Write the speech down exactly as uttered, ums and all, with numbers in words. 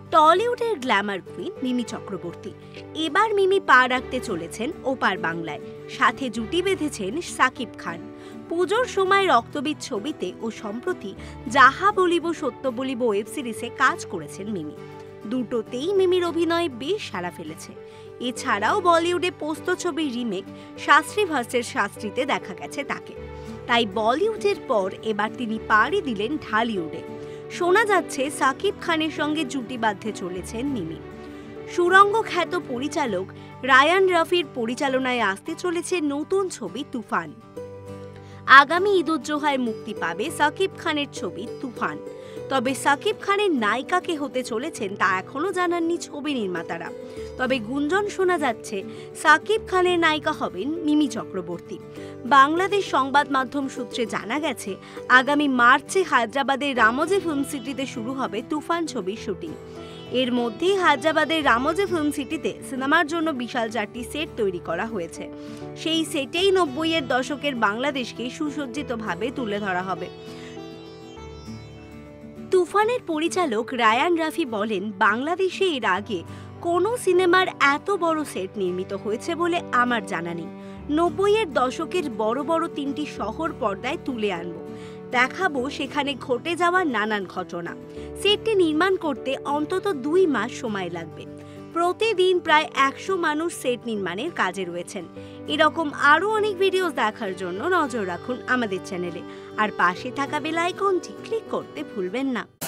টলিউডের glamour queen Mimi Chakraborty এবার মিমি পা রাখতে চলেছেন ওপার বাংলায়। সাথে জুটি বেঁধেছেন সাকিব খান। পুজোর সময় রক্তবীজ ছবিতে ও সম্প্রতি যাহা বলিব সত্য বলিব ওয়েব সিরিজে কাজ করেছেন মিমি। দুটোতেই মিমির অভিনয় বেশ সাড়া ফেলেছে। এছাড়াও বলিউডে পোস্ত ছবির রিমেক শাস্ত্রী ভার্সেস শাস্ত্রীতে দেখা গেছে তাকে। তাই বলিউডের পর এবার তিনি পাড়ি দিলেন ঢালিউডে। শোনা যাচ্ছে সাকিব খানের সঙ্গে জুটি বাঁধতে চলেছেন মিমি। সুরঙ্গ খ্যাত পরিচালক রায়ান রাফির পরিচালনায় আসতে চলেছে নতুন ছবি তুফান। আগামী ঈদুজ্জোহায় মুক্তি পাবে সাকিব খানের ছবি তুফান। তবে সাকিব খানের নায়িকা কে হতে চলেছেন তা এখনো জানাননি ছবি নির্মাতারা। তবে গুঞ্জন শোনা যাচ্ছে সাকিব খানের নায়িকা হবেন মিমি চক্রবর্তী। বাংলাদেশ সংবাদ মাধ্যম সূত্রে জানা গেছে, আগামী মার্চে হায়দ্রাবাদের রামোজি ফিল্ম সিটিতে শুরু হবে তুফান ছবির শুটিং। এর মধ্যেই হায়দ্রাবাদের রামোজি ফিল্ম সিটিতে সিনেমার জন্য বিশাল চারটি সেট তৈরি করা হয়েছে। সেই সেটেই নব্বইয়ের দশকের বাংলাদেশকে সুসজ্জিতভাবে তুলে ধরা হবে। তুফানের পরিচালক রায়ান রাফি বলেন, বাংলাদেশে এর আগে কোনো সিনেমার এত বড় সেট নির্মিত হয়েছে বলে আমার জানা নেই। নব্বইয়ের দশকের বড় বড় তিনটি শহর পর্দায় তুলে আনব, দেখাবো সেখানে ঘটে যাওয়া নানান ঘটনা। সেটটি নির্মাণ করতে অন্তত দুই মাস সময় লাগবে। প্রতিদিন প্রায় একশো মানুষ সেট নির্মাণের কাজে রয়েছেন। এরকম আরও অনেক ভিডিও দেখার জন্য নজর রাখুন আমাদের চ্যানেলে, আর পাশে থাকা বেল আইকনটি ক্লিক করতে ভুলবেন না।